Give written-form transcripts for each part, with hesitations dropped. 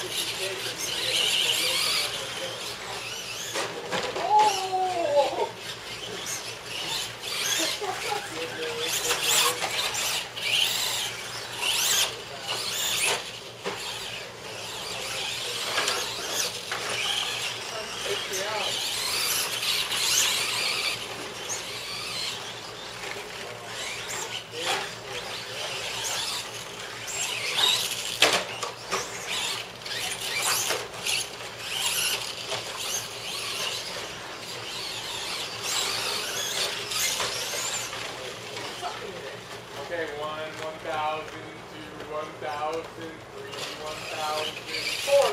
Okay, 1,000, 2, 1,000, 3, 1,000, 4.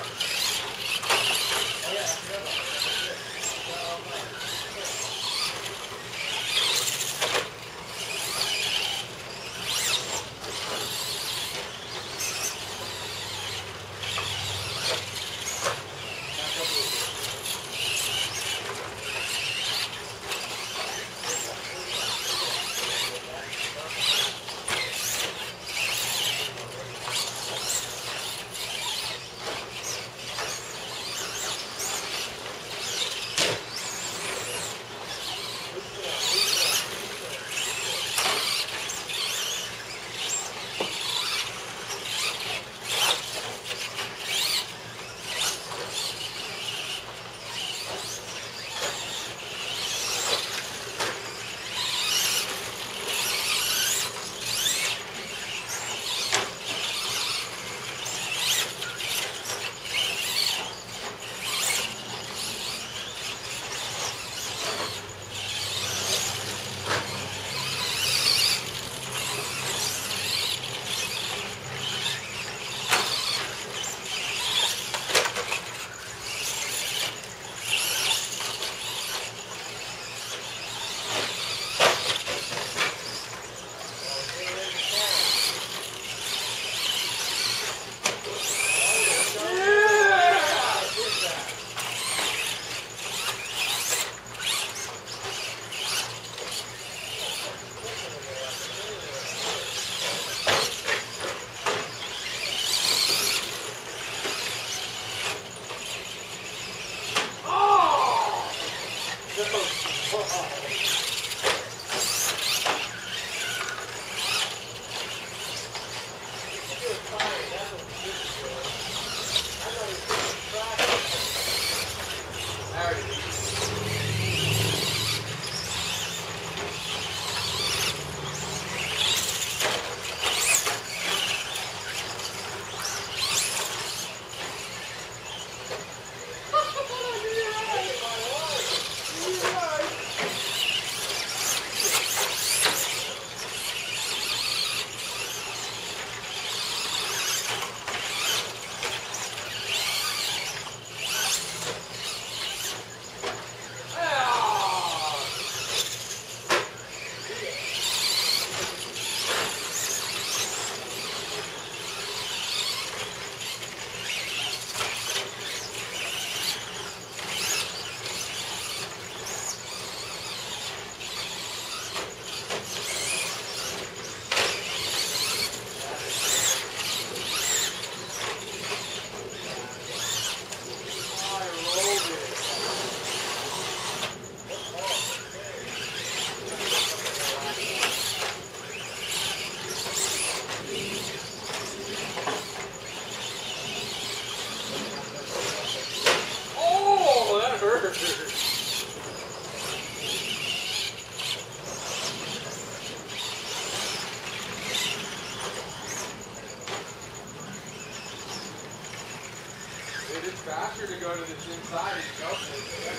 It is faster to go to this inside and go for it.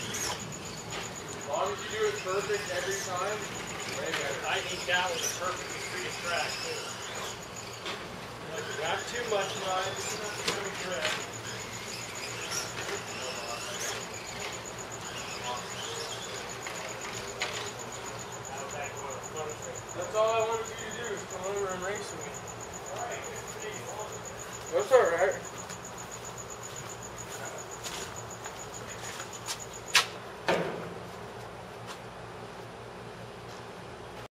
As long as you do it perfect every time, way better. I think that was a perfectly free track too. Like, not too much line, just enough to go track. That's all I wanted you to do is come over and race with me. That's alright.